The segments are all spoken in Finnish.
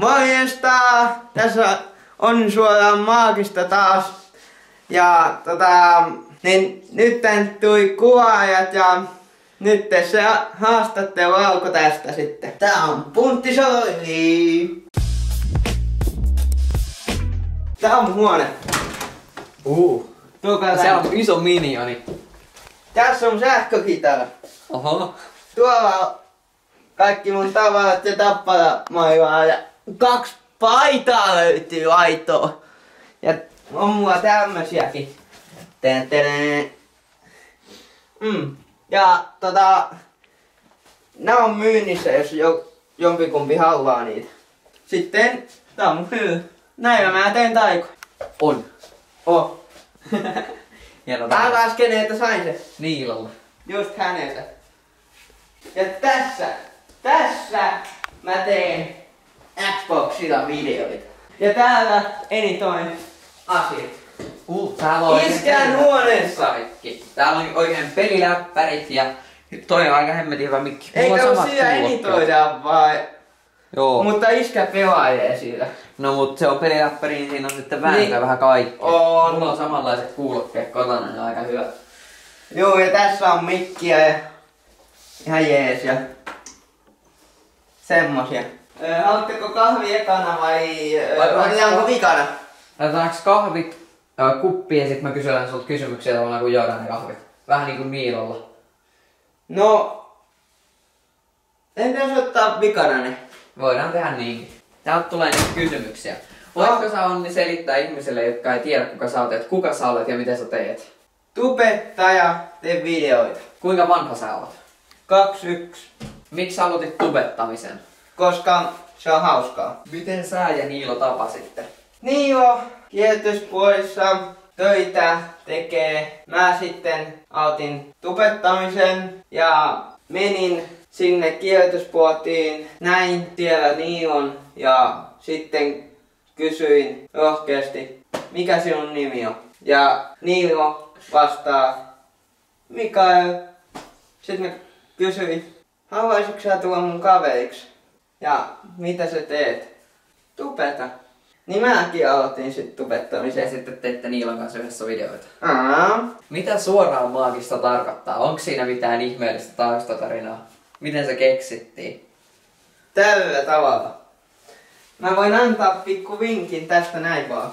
Morjesta! Tässä on suoraan maagista taas. Ja niin nyt tuli kuvaajat ja nyt se haastattelu alkoi tästä sitten. Tää on Punttisoili. Tää on huone. Se on iso minioni. Tässä on sähkökitara. Oho. Tuolla on kaikki mun tavarat ja tapparamaailmaa ja 2 paitaa löytyy aitoa. Ja on mulla tämmösiäkin. Ja nää on myynnissä, jos jompikumpi haluaa niitä. Sitten tää on mun hyy. Näillä mä teen taikoja. On. Oh. Hieno Mä lasken, että sain sen. Niilalla. Just häneltä. Ja tässä mä teen Xboxilla videoita. Ja täällä editoin asiat. Täällä on Iskän huoneessa. kaikki. Täällä on oikein peliläppärit ja toi on aika hemmetin hyvä mikki. Eikä oo sillä editoida vai? Joo. Mutta iskä pelailee sillä. No mut se on peliläppäri, niin siinä on sitten vääntää vähän kaikkea. On. Mulla on samanlaiset kuulokkeet kotona, ne on aika hyvä. Joo, ja tässä on mikkiä ja ihan jees ja semmosia. Haluatteko kahvi ekana vai otetaanko vikana? Laitetaanko kahvit kuppiin ja sit mä kyselen sulta kysymyksiä tavallaan kun juodaan ne kahvit. Vähän niinku Niilolla. No, entäs ottaa vikana ne? Voidaan tehdä niinkin. Täältä tulee niitä kysymyksiä. Voitko sä Onni selittää ihmisille, jotka ei tiedä kuka sä oot, että kuka sä olet ja mitä sä teet? Tubettaja, teen videoita. Kuinka vanha sä oot? 21. Miksi sä aloitit tubettamisen? Koska se on hauskaa. Miten sä ja Niilo tapasitte? Niilo kierrätyspuolissa töitä tekee. Mä sitten aloitin tubettamisen ja menin sinne kierrätyspuotiin. Näin siellä Niilon ja sitten kysyin rohkeasti, mikä sinun nimi on. Ja Niilo vastaa, Mikael. Sitten mä kysyin, haluaisitko sä tulla mun kaveriksi? Ja mitä sä teet? Tubeta. Niin mäkin aloitin sit tubettamisen. Ja sitten teitte Niilon kanssa yhdessä videoita. Mitä Suoraan maagista tarkoittaa? Onko siinä mitään ihmeellistä taustatarinaa? Miten se keksittiin? Tällä tavalla. Mä voin antaa pikku vinkin tästä näin vaan.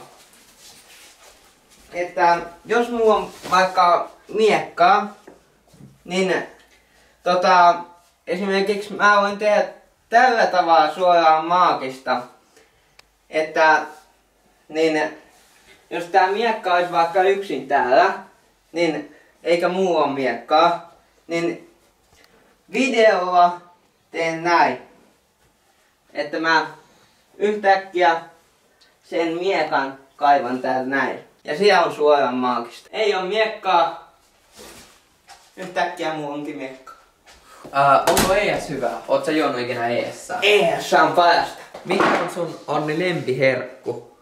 Että jos mulla on vaikka miekkaa, niin esimerkiksi mä voin tehdä tällä tavalla suoraan maagista. Että niin jos tää miekka olisi vaikka yksin täällä, niin eikä muu ole miekkaa, niin videolla teen näin. Että mä yhtäkkiä sen miekan kaivan täällä näin. Ja siellä on suoraan maagista. Ei oo miekkaa. Yhtäkkiä mulla onkin miekkaa. Onko ES hyvä? Oot sä juonut ikinä ES:ää? ES on parasta. Mikä on sun Onni lempiherkku?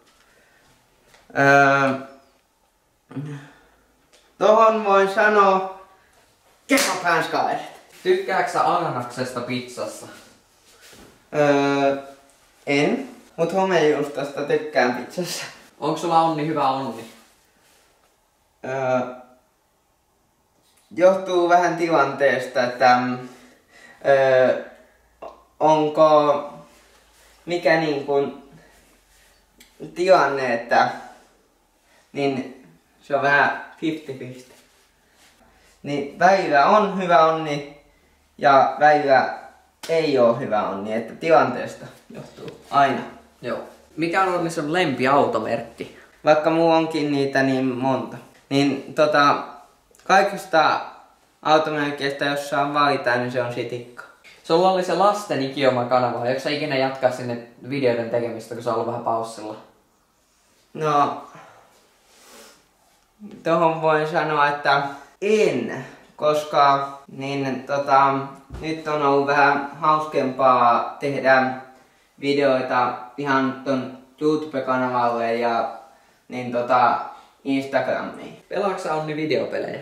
Tohon voin sanoa kekapäänskalaiset. Tykkääksä sä ananaksesta pizzassa? En. Mut homejustasta tykkään pizzassa. Onko sulla Onni hyvä onni? Johtuu vähän tilanteesta, että onko mikä niin kuin tilanne, että niin se on vähän 50-50. Niin välillä on hyvä onni ja välillä ei ole hyvä onni, että tilanteesta johtuu aina. Joo. Mikä on Onni sun lempiautomerkki? Vaikka mulla onkin niitä niin monta. Niin kaikista automerkeistä, jos saa valita, niin se on Sitikka. Sulla oli se lasten Ikioma-kanava. Eikö sä ikinä jatkaa sinne videoiden tekemistä, kun sä ollut vähän paussilla? No, tohon voin sanoa, että en. Koska niin, nyt on ollut vähän hauskempaa tehdä videoita ihan ton YouTube-kanavalle ja niin Instagramiin. Pelaatko sä Onni videopelejä?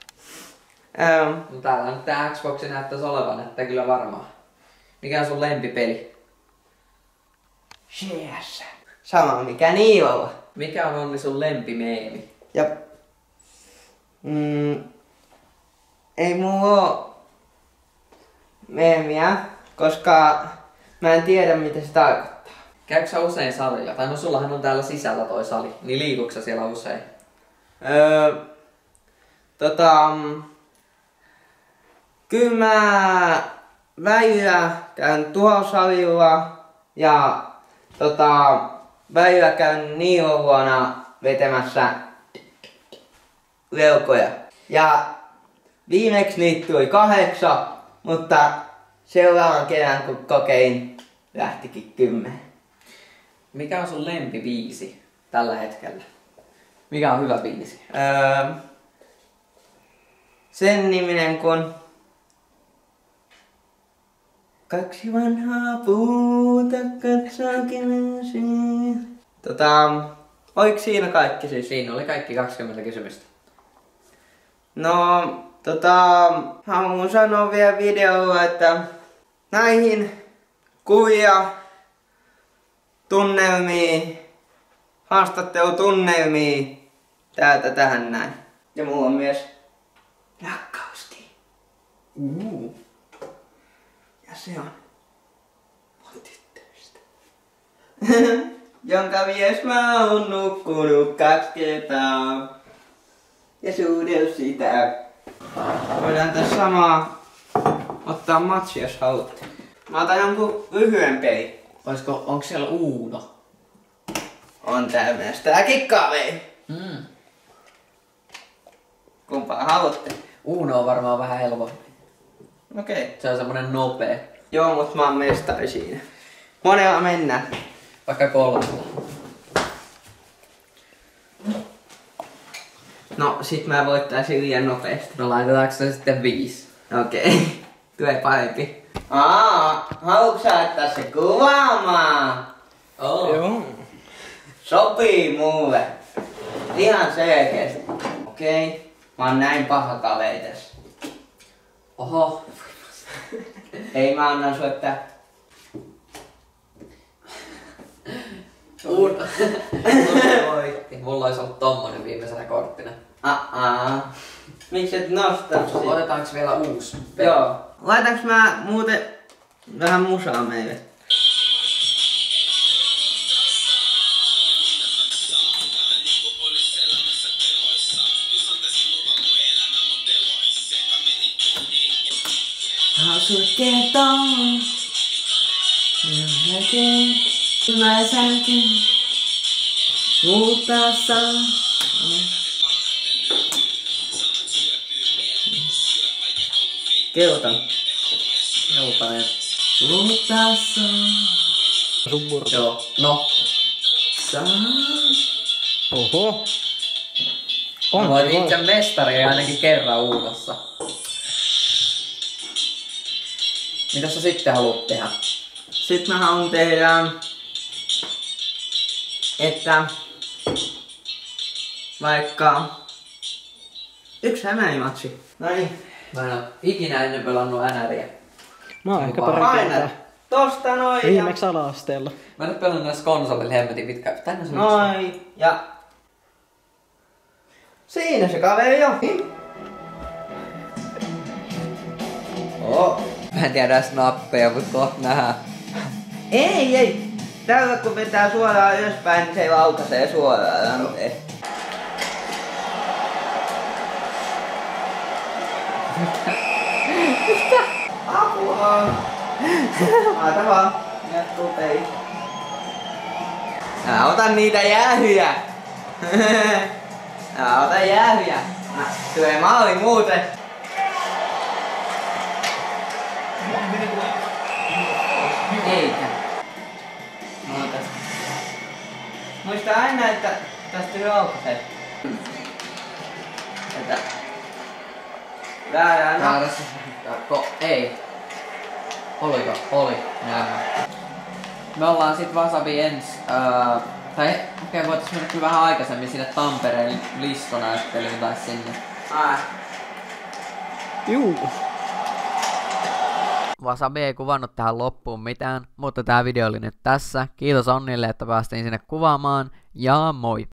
No täällä nyt tää Xbox näyttäisi olevan, että kyllä varmaan. Mikä on sun lempipeli? CS. Sama mikä Niilolla. Mikä on Onni sun lempimeemi? Ja ei mulla oo meemiä, koska mä en tiedä mitä se tarkoittaa. Käykö sä usein salilla? Tai no sullahan on täällä sisällä toi sali. Niin liikuuko sä siellä usein? Kyllä mä välillä käyn tuolla salilla ja välillä käyn Niilon luona vetämässä leukoja. Ja viimeksi niitä tuli 8, mutta seuraavan kerran kun kokein lähtikin 10. Mikä on sun lempibiisi tällä hetkellä? Mikä on hyvä biisi? Sen niminen kun kaksi vanhaa puuta katsookin ensin. Oliko siinä kaikki siis? Siinä oli kaikki 20 kysymystä. No, haluan sanoa vielä videolla, että näihin kuvia, tunnelmia, haastattelutunnelmia täältä tähän näin. Ja mulla on myös rakkauskin. Ja se on mun tyttöystä. Jonka mies mä oon nukkunut 2 kertaa. Ja suudel sitä. Voidaan tässä samaa ottaa matsi jos haluatte. Mä otan jonkun lyhyen pelin. Onko siellä Uuno? On tää myös tääkin kaveri. Kumpaa haluatte? Uuno on varmaan vähän helpompi. Okei. Se on semmonen nopea. Joo, mut mä oon mestari siinä. Monella mennään. Vaikka 3. No, sit mä voittaisin liian nopeasti. No laitetaanko se sitten 5? Okei. Tulee parempi. Haluatko sä laittaa se kuvaamaan? Joo. Sopii mulle. Ihan selkeästi. Okei. Mä oon näin paha kaveri tässä. Oho. Ei mä annan sulle Uuno voitti. Mulla olisi ollut tommonen viimeisenä korttina. Miksi et nostaa sitä? Otetaanko vielä uusi? Joo. Laitanko mä muuten vähän musaa meille? Asut kertoon, jollakin mä sänkin, mutta saa. Keltan. Keltainen. Mutta saa. Sun murto. Joo. No. Saa. Oho. Mä voin itse mestari ainakin kerran Uunossa. Mitä sä sitten haluat tehdä? Sitten mä haluan tehdä, että vaikka yksi hämärimatsi. Noniin. Mä en oo ikinä ennen pelannut NRiä. Mä oon ehkä pari Aina. kertaa. Tosta noin. Viimeksi ala-asteella. Mä en oo pelannut näissä konsolilla hemmetin pitkään. Tänne se Noin. Ja siinä se kaveri jo. Mä en tiedä edes nappeja, mut kohta nähdään. Ei. Tällä kun vetää suoraan ylöspäin, niin se laukaisee suoraan ranteen. Mitä? Apua! Laita vaan. Jatkuu peli. Älä ota niitä jäähyjä. Älä ota jäähyjä. Tulee maali muuten. Eikä. Muista aina, että tästä laukaisee. Että väärään. Ei. Oliko? Oli. Näemmä. Me ollaan sit Wasabi tai okei, voitais mennä kyllä vähän aikaisemmin sinne Tampereen listonäyttelyyn tai sinne. Juu. Wasabi ei kuvannut tähän loppuun mitään, mutta tää video oli nyt tässä. Kiitos Onnille, että päästiin sinne kuvaamaan, ja moi!